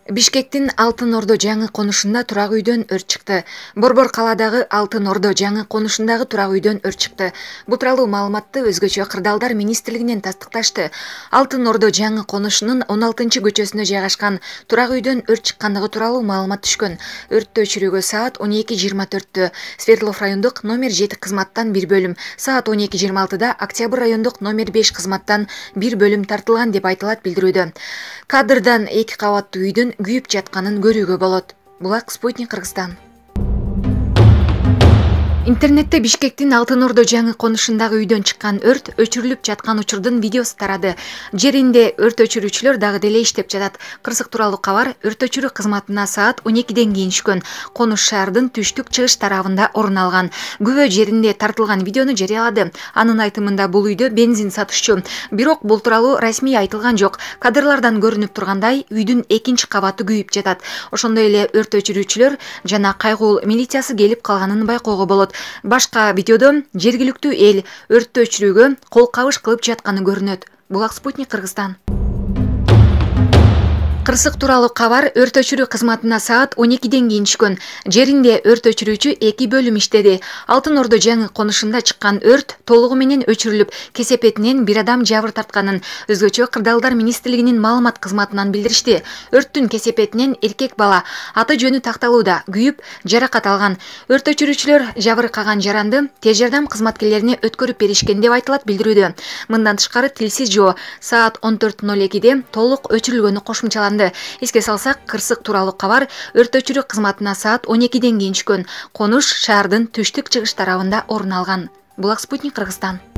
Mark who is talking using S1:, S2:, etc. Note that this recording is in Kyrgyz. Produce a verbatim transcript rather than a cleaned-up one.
S1: Бишкектин Алтын Ордо жаңы конушунда турак үйдөн өрт чыкты. Борбор каладагы Алтын Ордо жаңы конушундагы турак үйдөн өрт чыкты. Бул тууралуу маалыматты өзгөчө Кырдаалдар министрлигинен тастыкташты. Алтын Ордо жаңы конушунун он алтынчы көчөсүнө жайгашкан турак үйдөн өрт чыккандыгы тууралуу маалымат түшкөн. Өрттү өчүрүүгө саат он эки жыйырма төрттө Свердлов райондук номер жети кызматтан бир бөлүм, саат он эки жыйырма алтыда Октябрь райондук номер беш кызматтан бир бөлүм тартылган деп айтылат билдирүүдө. Кадрдан эки кабаттуу үйдүн күйүп жатканын көрүүгө болот. Булак Спутник Кыргызстан. Интернетте Бишкектин Алтын Ордо жаңы конушундагы үйдөн чыккан өрт өчүрүлүп жаткан учурдун видеосу тарады. Жеринде өрт өчүрүүчүлөр дагы деле иштеп жатат. Кырсык тууралуу кабар өрт өчүрүү кызматына саат он экиден кийин түшкөн. Конуш шаардын түштүк-чыгыш тарабында орун алган. Күбө жеринде тартылган видеону жарыялады. Анын айтымында бул үйдө бензин сатышчу. Бирок бул тууралуу расмий айтылган жок. Кадрлардан көрүнүп тургандай, үйдүн экинчи кабаты күйүп жатат. Ошондой эле өрт өчүрүүчүлөр жана кайгуул милициясы келип калганын байкоого болот. Башка видеодо жергиликтүү эл өрттү өчүрүүгө кол кабыш кылып жатканы көрүнөт. Булак Спутник Кыргызстан. Кырсык тууралуу кабар өрт өчүрүү кызматына саат он экиден кийин түшкөн. Жеринде өрт өчүрүүчү эки бөлүм иштеди. Алтын Ордо жаңы конушунда чыккан өрт толугу менен өчүрүлүп, кесепетинен бир адам жабыр тартканын өзгөчө Кырдаалдар министрлигинин маалымат кызматынан билдиришти. Өрттүн кесепетинен эркек бала аты жөнү такталууда күйүп, жаракат алган. Өрт өчүрүүчүлөр жабыркаган жаранды тез жардам кызматкерлерине өткөрүп беришкен деп айтылат билдирүүдө. Мындан тышкары тилсиз жоо саат он төрт ноль экиде толук өчүрүлгөнү кошумчаланды. Эске салсак, кырсык тууралуу кабар өрт өчүрүү кызматына саат он экиден кийин түшкөн. Конуш шаардын түштүк-чыгыш тарабында орун алган. Булак Спутник Кыргызстан.